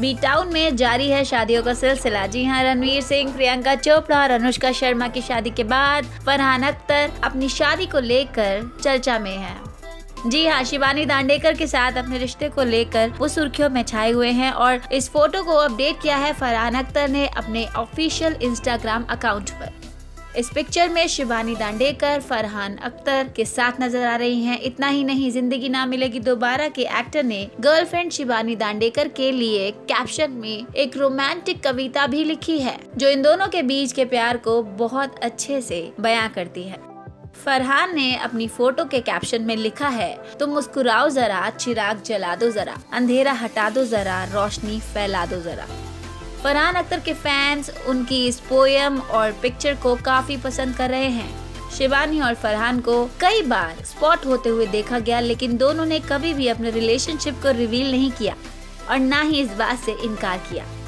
B town में जारी है शादियों का सिलसिला। जी हां, रणवीर सिंह, प्रियंका चोपड़ा और अनुष्का शर्मा की शादी के बाद फरहान अख्तर अपनी शादी को लेकर चर्चा में है। जी हाँ, शिवानी दांडेकर के साथ अपने रिश्ते को लेकर वो सुर्खियों में छाए हुए हैं और इस फोटो को अपडेट किया है फरहान अख्तर ने अपने ऑफिशियल इंस्टाग्राम अकाउंट पर। इस पिक्चर में शिवानी दांडेकर फरहान अख्तर के साथ नजर आ रही हैं। इतना ही नहीं, जिंदगी ना मिलेगी दोबारा के एक्टर ने गर्लफ्रेंड शिवानी दांडेकर के लिए कैप्शन में एक रोमांटिक कविता भी लिखी है, जो इन दोनों के बीच के प्यार को बहुत अच्छे से बयां करती है। फरहान ने अपनी फोटो के कैप्शन में लिखा है, तुम मुस्कुराओ जरा, चिराग जला दो जरा, अंधेरा हटा दो जरा, रोशनी फैला दो जरा। फरहान अख्तर के फैंस उनकी इस पोयम और पिक्चर को काफी पसंद कर रहे हैं। शिवानी और फरहान को कई बार स्पॉट होते हुए देखा गया, लेकिन दोनों ने कभी भी अपने रिलेशनशिप को रिवील नहीं किया और ना ही इस बात से इनकार किया।